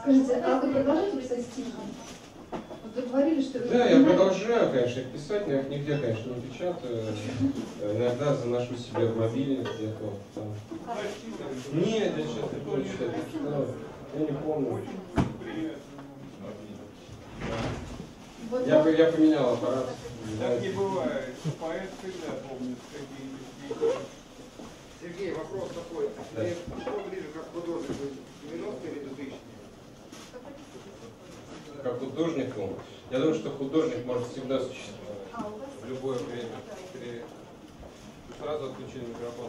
Скажите, а вы продолжаете писать стихи? Вот вы говорили, что... Да, я продолжаю, конечно, их писать, но я их нигде, конечно, не печатаю. Иногда заношу себе в мобильник где-то там. Нет, я сейчас не помню, что это читал. Я не помню. Вот Я поменял аппарат. Так не бывает. Поэт всегда помнит какие-то. Сергей, вопрос такой. Да. Что ближе, как художник, 90-е или 2000-е? Как художнику, я думаю, что художник может всегда существовать. В любое время. Сразу отключили микрофон.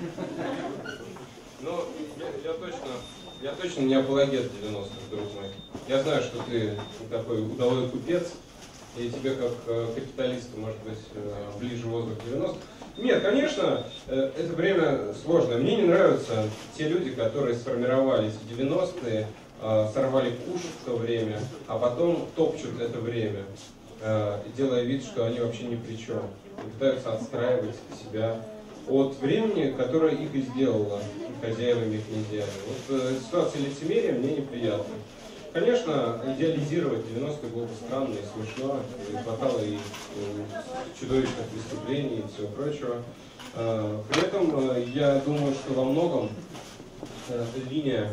Но я точно не апологет 90-х, друг мой. Я знаю, что ты такой удалой купец, и тебе как капиталисту, может быть, ближе воздух 90-х. Нет, конечно, это время сложное. Мне не нравятся те люди, которые сформировались в 90-е, сорвали куш в то время, а потом топчут это время, делая вид, что они вообще ни при чем. И пытаются отстраивать себя от времени, которое их и сделало хозяевами и князьями. Вот ситуация лицемерия мне неприятна. Конечно, идеализировать 90-е было бы странно и смешно, и хватало и чудовищных преступлений и всего прочего. При этом я думаю, что во многом линия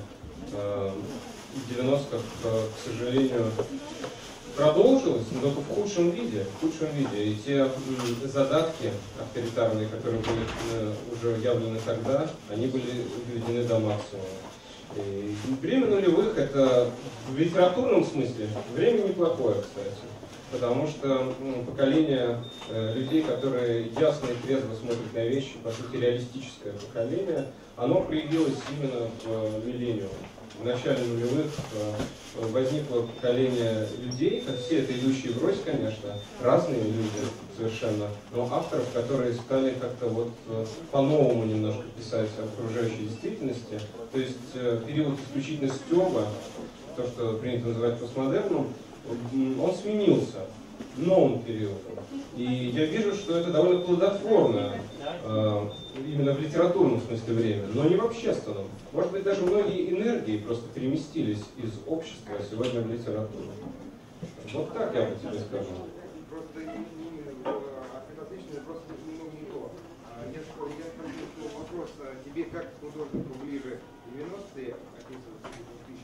90-х, к сожалению, продолжилась, но только в худшем виде. И те задатки авторитарные, которые были уже явлены тогда, они были доведены до максимума. И время нулевых — это в литературном смысле время неплохое, кстати. Потому что поколение людей, которые ясно и трезво смотрят на вещи, по сути реалистическое поколение, оно проявилось именно в миллениуме. В начале нулевых возникло поколение людей, как все это идущие врозь, конечно, разные люди совершенно, но авторов, которые стали как-то вот по-новому немножко писать об окружающей действительности. То есть период исключительно стёба, то, что принято называть постмодерном, он сменился новым периодом. И я вижу, что это довольно плодотворно именно в литературном смысле время, но не в общественном. Может быть, даже многие энергии просто переместились из общества сегодня в литературу. Вот так я бы тебе скажу. Просто отлично, просто немного не то. Я спросил вопрос, тебе как художнику ближе 90-е описываются или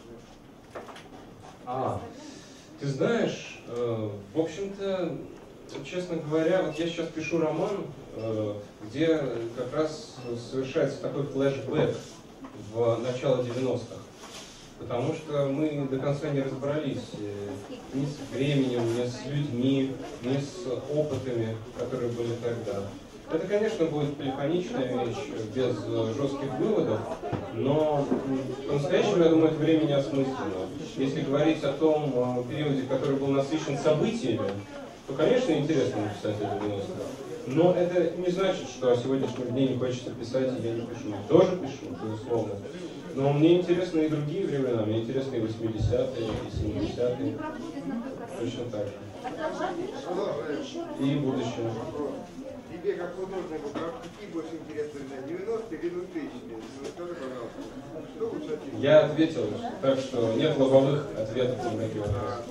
2000-е? Ты знаешь, в общем-то, честно говоря, вот я сейчас пишу роман, где как раз совершается такой флешбэк в начало 90-х. Потому что мы до конца не разобрались ни с временем, ни с людьми, ни с опытами, которые были тогда. Это, конечно, будет полифоничная вещь, без жестких выводов, но по-настоящему, я думаю, это время неосмысленно. Если говорить о том периоде, который был насыщен событиями, то, конечно, интересно написать о 90-х. Но это не значит, что о сегодняшнем дне не хочется писать, и я не пишу. Тоже пишу, безусловно. Но мне интересны и другие времена, мне интересны и 80-е, и 70-е. Точно так же. И будущее. Тебе как художнику, какие больше интересны, 90-е или 2000-е? Скажи, пожалуйста, что лучше ответить? Я ответил, так что нет лобовых ответов на такие вопросы.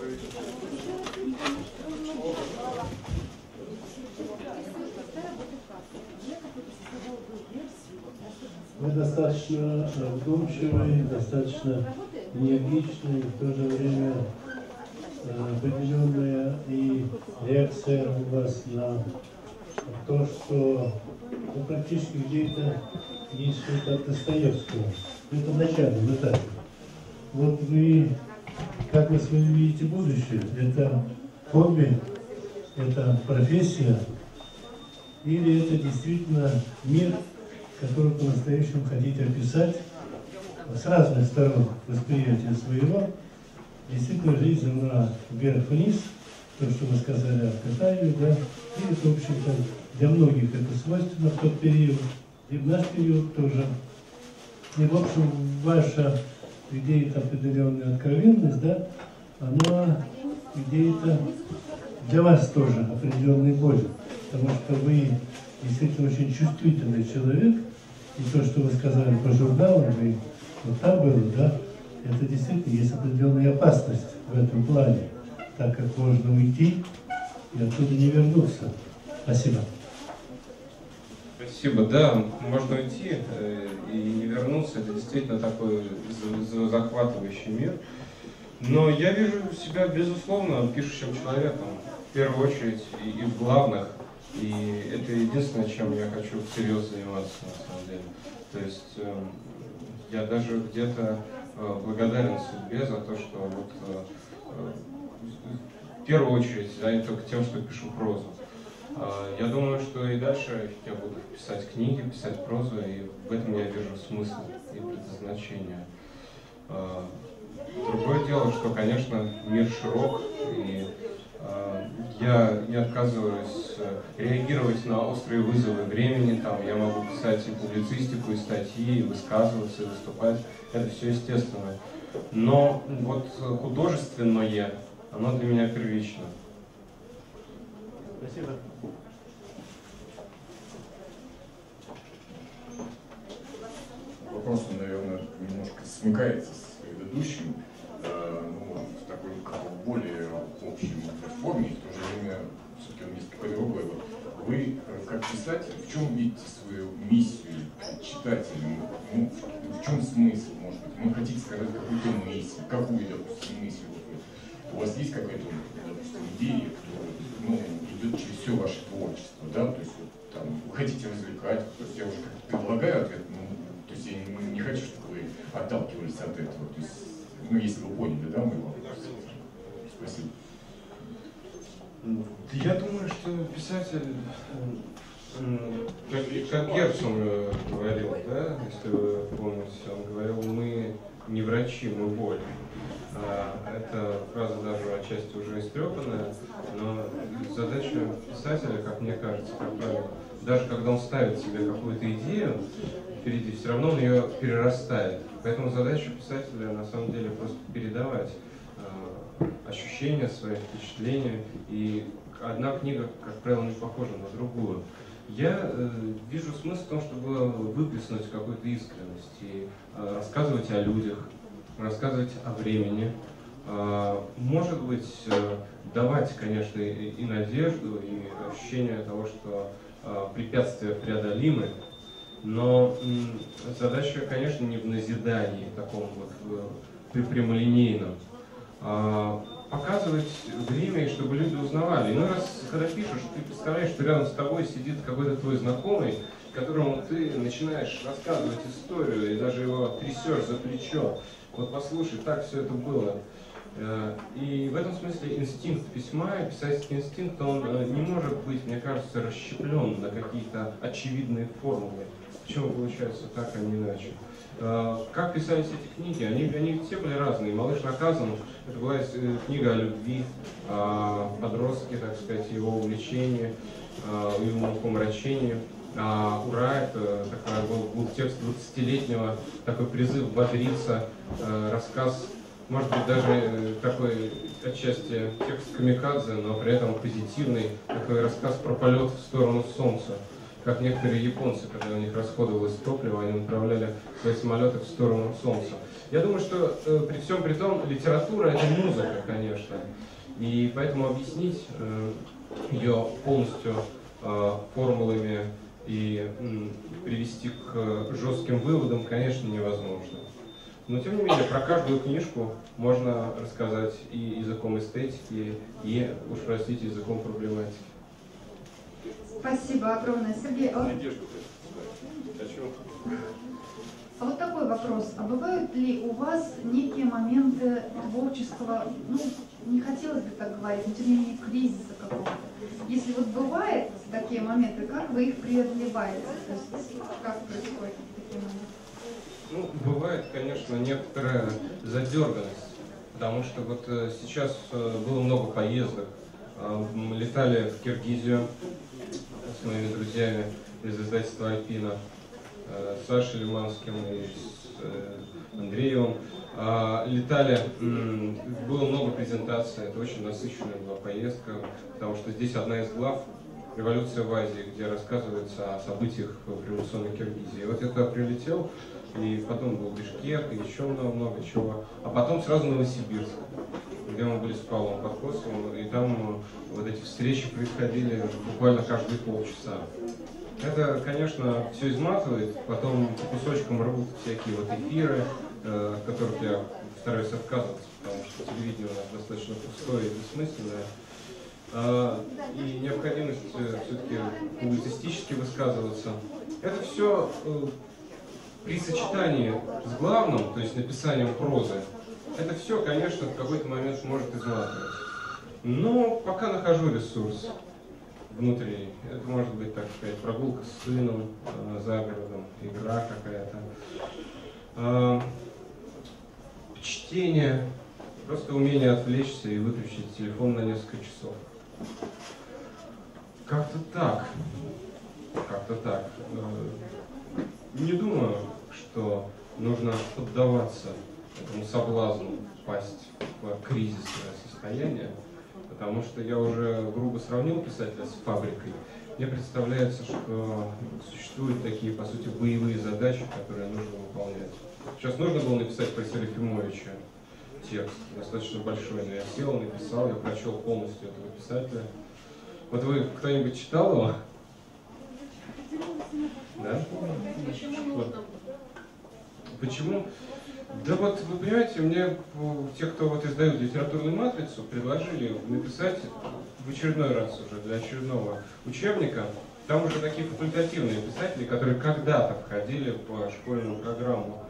Вы достаточно вдумчивый, достаточно энергичный, в то же время определенная и реакция у вас на то, что практически где-то есть что-то от Достоевского. Это в начальном этапе. Вот вы, как вы видите будущее, это хобби, это профессия, или это действительно мир, который по-настоящему хотите описать с разных сторон восприятия своего. Действительно, жизнь она вверх-вниз, то, что вы сказали о Катаеве, да, и, в общем-то, для многих это свойственно в тот период, и в наш период тоже. И, в общем, ваша идея-то определенная откровенность, да, она идея-то для вас тоже определенной боли, потому что вы действительно очень чувствительный человек, и то, что вы сказали про журналы, вы, вот там было, да, это действительно есть определенная опасность в этом плане, так как можно уйти и оттуда не вернуться. Спасибо. Спасибо. Да, можно уйти и не вернуться. Это действительно такой захватывающий мир. Но я вижу себя, безусловно, пишущим человеком. В первую очередь и в главных. И это единственное, чем я хочу всерьез заниматься, на самом деле. То есть я даже где-то благодарен судьбе за то, что вот в первую очередь занят только тем, что пишу прозу. Я думаю, что и дальше я буду писать книги, писать прозу, и в этом я вижу смысл и предназначение. Другое дело, что, конечно, мир широк, и я не отказываюсь реагировать на острые вызовы времени. Там я могу писать и публицистику, и статьи, и высказываться, и выступать. Это все естественно. Но вот художественное, оно для меня первично. Спасибо. Вопрос, наверное, немножко смыкается с предыдущим, в такой более общем форме, и в то же время все-таки он несколько другой. Вот вы, как писатель, в чем видите свою миссию читателям? Ну, в чем смысл, может быть? Вы хотите сказать какую-то мысль, какую, допустим, мысль? Вот, у вас есть какая-то, допустим, идея, которая идет через все ваше творчество, да? То есть вот, там, вы хотите развлекать, то есть я уже как-то предлагаю ответ, то есть я не хочу, чтобы вы отталкивались от этого. То есть, если вы поняли, да, мой вопрос? Спасибо. Я думаю, что писатель, как Герцен говорил, да, если вы помните, он говорил, мы не врачи, мы боль. Эта фраза даже отчасти уже истрепанная, но задача писателя, как мне кажется, как правило, даже когда он ставит себе какую-то идею впереди, все равно он ее перерастает. Поэтому задача писателя на самом деле просто передавать ощущения, свои впечатления. И одна книга, как правило, не похожа на другую. Я вижу смысл в том, чтобы выплеснуть какую-то искренность и рассказывать о людях, рассказывать о времени. Может быть, давать, конечно, и надежду, и ощущение того, что препятствия преодолимы. Но задача, конечно, не в назидании, таком вот прямолинейном, а показывать время, и чтобы люди узнавали. Иной раз, когда пишешь, ты представляешь, что рядом с тобой сидит какой-то твой знакомый, которому ты начинаешь рассказывать историю, и даже его трясешь за плечо. Вот послушай, так все это было. И в этом смысле инстинкт письма, писательский инстинкт, он не может быть, мне кажется, расщеплен на какие-то очевидные формулы. Почему получается так, а не иначе? Как писались эти книги? Они все были разные. «Малыш наказан» — это была книга о любви, о подростке, так сказать, его увлечении, его помрачении. «Ура» — это был текст 20-летнего, такой призыв бодриться, рассказ, может быть, даже такой отчасти текст камикадзе, но при этом позитивный, такой рассказ про полет в сторону солнца. Как некоторые японцы, когда у них расходовалось топливо, они направляли свои самолеты в сторону солнца. Я думаю, что при всем при том, литература — это музыка, конечно. И поэтому объяснить ее полностью формулами и привести к жестким выводам, конечно, невозможно. Но, тем не менее, про каждую книжку можно рассказать и языком эстетики, и, уж простите, языком проблематики. Спасибо огромное, Сергей. А вот такой вопрос. А бывают ли у вас некие моменты творческого, не хотелось бы так говорить, но тем не менее кризиса какого-то? Если вот бывают такие моменты, как вы их преодолеваете? То есть как происходят такие моменты? Бывает, конечно, некоторая задерганность, потому что вот сейчас было много поездок. Мы летали в Киргизию с моими друзьями из издательства «Альпина», с Сашей Лиманским и с Андреевым. Летали, было много презентаций, это очень насыщенная была поездка, потому что здесь одна из глав «Революция в Азии», где рассказывается о событиях в революционной Киргизии. И вот я туда прилетел, и потом был Бишкек, и еще много чего. А потом сразу Новосибирск, где мы были с Павлом Подкосовым, и там вот эти встречи происходили буквально каждые полчаса. Это, конечно, все изматывает, потом кусочком рвут всякие вот эфиры, от которых я стараюсь отказываться, потому что телевидение у нас достаточно пустое и бессмысленное. И необходимость все-таки публицистически высказываться. Это все при сочетании с главным, то есть написанием прозы, это все, конечно, в какой-то момент может изматывать. Но пока нахожу ресурс внутри. Это может быть, так сказать, прогулка с сыном за городом, игра какая-то. Чтение, просто умение отвлечься и выключить телефон на несколько часов. Как-то так. Не думаю, что нужно поддаваться этому соблазну впасть в кризисное состояние, потому что я уже грубо сравнил писателя с фабрикой. Мне представляется, что существуют такие, по сути, боевые задачи, которые нужно выполнять. Сейчас нужно было написать про Серафимовича текст, достаточно большой, но я сел, написал, я прочел полностью этого писателя. Вот вы кто-нибудь читал его? Да? Почему? Да вот, вы понимаете, мне те, кто вот издают литературную матрицу, предложили написать в очередной раз уже, для очередного учебника. Там уже такие факультативные писатели, которые когда-то входили по школьную программу.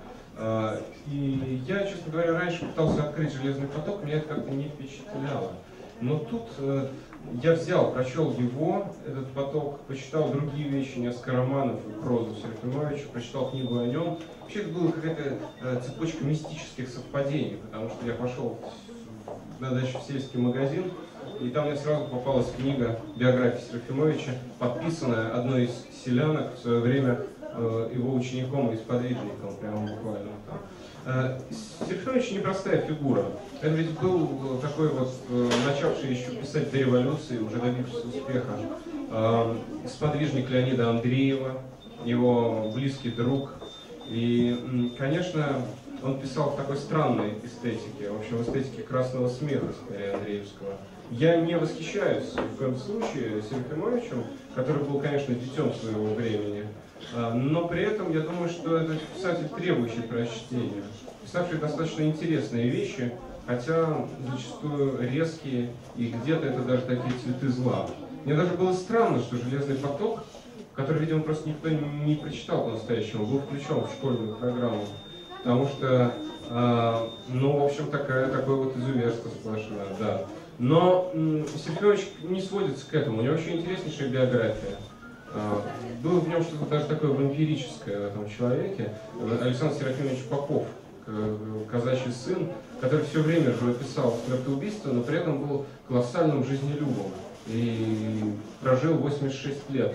И я, честно говоря, раньше пытался открыть «Железный поток», меня это как-то не впечатляло. Но тут я взял, прочел его, этот поток, почитал другие вещи, несколько романов и прозу Серафимовича, прочитал книгу о нем. Вообще это была какая-то цепочка мистических совпадений, потому что я пошел на дачу в сельский магазин, и там мне сразу попалась книга биографии Серафимовича, подписанная одной из селянок в свое время его учеником и сподвижником, прямо буквально. Серафимович непростая фигура. Это ведь был такой вот, начавший еще писать до революции, уже добившийся успеха, сподвижник Леонида Андреева, его близкий друг. И, конечно, он писал в такой странной эстетике, в общем, в эстетике красного смеха, скорее, Андреевского. Я не восхищаюсь в коем случае Серафимовичем, который был, конечно, детем своего времени, но при этом я думаю, что это писатель, требующий прочтения, писавший достаточно интересные вещи, хотя зачастую резкие, и где-то это даже такие цветы зла. Мне даже было странно, что «Железный поток», который, видимо, просто никто не прочитал по-настоящему, был включен в школьную программу, потому что, ну, в общем, такое вот изуверство сплошное, да. Но Серафимович не сводится к этому, у него очень интереснейшая биография. Было в нем что-то даже такое вампирическое в этом человеке. Александр Серафимович Попов, казачий сын, который все время живописал смертоубийство, но при этом был колоссальным жизнелюбом и прожил 86 лет.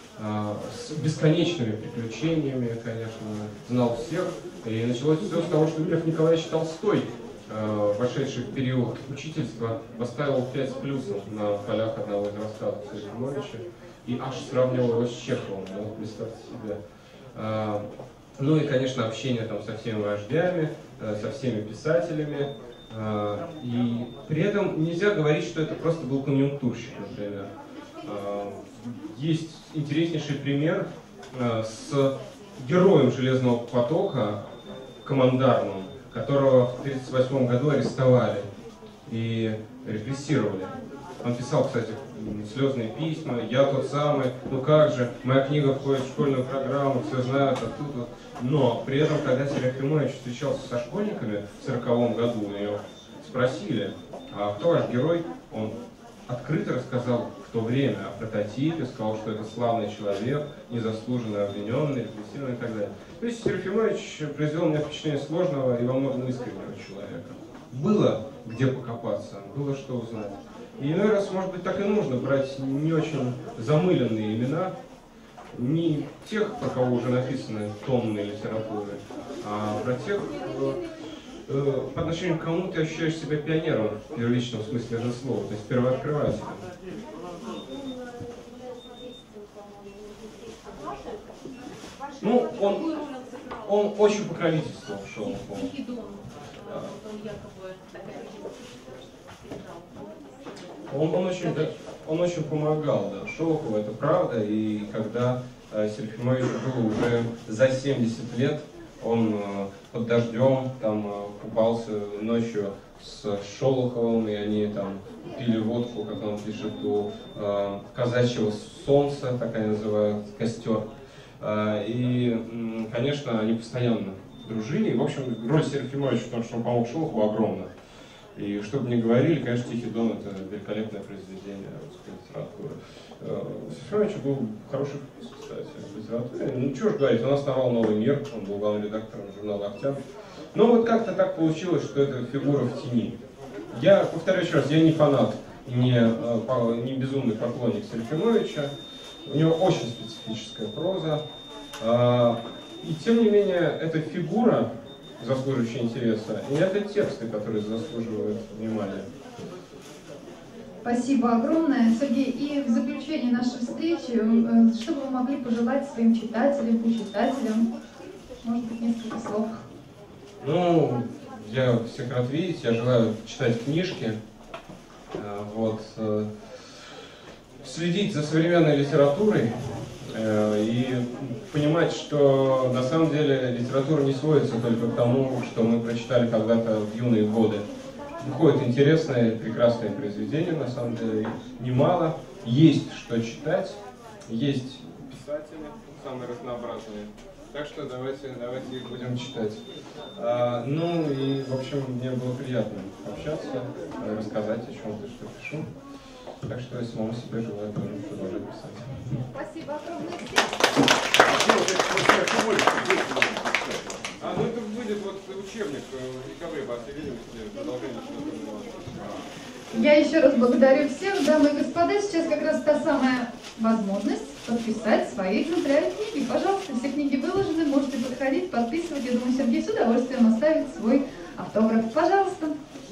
С бесконечными приключениями, конечно, знал всех. И началось все с того, что Лев Николаевич Толстой, вошедший в период учительства, поставил 5 с плюсом на полях одного из рассказов Серафимовича и аж сравнивал его с Чеховым, ну, представьте себе. Ну и, конечно, общение там со всеми вождями, со всеми писателями. И при этом нельзя говорить, что это просто был конъюнктурщик, например. Есть интереснейший пример с героем «Железного потока», командармом, которого в 1938 году арестовали и репрессировали. Он писал, кстати, слезные письма: «Я тот самый, ну как же, моя книга входит в школьную программу, все знают оттуда». Но при этом, когда Серафимович встречался со школьниками в 1940 году, у него спросили: а кто ваш герой? Он открыто рассказал в то время о прототипе, сказал, что это славный человек, незаслуженно обвиненный, репрессированный и так далее. То есть Серафимович произвел на меня впечатление сложного и во многом искреннего человека. Было где покопаться, было что узнать. И иной раз, может быть, так и нужно брать не очень замыленные имена, не тех, про кого уже написаны тонны литературы, а про тех, по отношению к кому ты ощущаешь себя пионером в первичном смысле этого слова, то есть первооткрывателем. Ну, он очень покровительствовал Шолохову. Он очень помогал, да. Шолохову, это правда, и когда Серафимович был уже за 70 лет, он под дождем там купался ночью с Шолоховым, и они там пили водку, как он пишет, у казачьего солнца, так они называют, костер. И, конечно, они постоянно дружили. И, в общем, роль Серафимовича в том, что он помог Шолохову, огромна. И что бы ни говорили, конечно, «Тихий Дон» — это великолепное произведение русской литературы. Серафимович был хороший вкус, кстати, в литературе. Ну, чего ж говорить, он основал «Новый мир», он был главным редактором журнала «Октябрь». Но вот как-то так получилось, что это фигура в тени. Я повторяю еще раз, я не фанат, не безумный поклонник Серафимовича. У него очень специфическая проза. И тем не менее, эта фигура, заслуживающая интереса, и это тексты, которые заслуживают внимания. Спасибо огромное, Сергей. И в заключение нашей встречи, что бы вы могли пожелать своим читателям, почитателям? Может быть, несколько слов. Ну, я всех рад видеть, я желаю читать книжки, вот, следить за современной литературой и понимать, что на самом деле литература не сводится только к тому, что мы прочитали когда-то в юные годы. Выходят интересные, прекрасные произведения, на самом деле, немало. Есть что читать, есть писатели самые разнообразные. Так что давайте их будем читать. Ну и, в общем, мне было приятно общаться, рассказать о чем-то, что пишу. Так что я самому себе желаю тоже продолжать писать. Спасибо огромное всем. Ну это выйдет вот учебник в декабре по всей видимости, продолжение чего-то. Я еще раз благодарю всех, дамы и господа. Сейчас как раз та самая возможность подписать свои экземпляры книги. Пожалуйста, все книги выложены, можете подходить, подписывать. Я думаю, Сергей с удовольствием оставит свой автограф. Пожалуйста.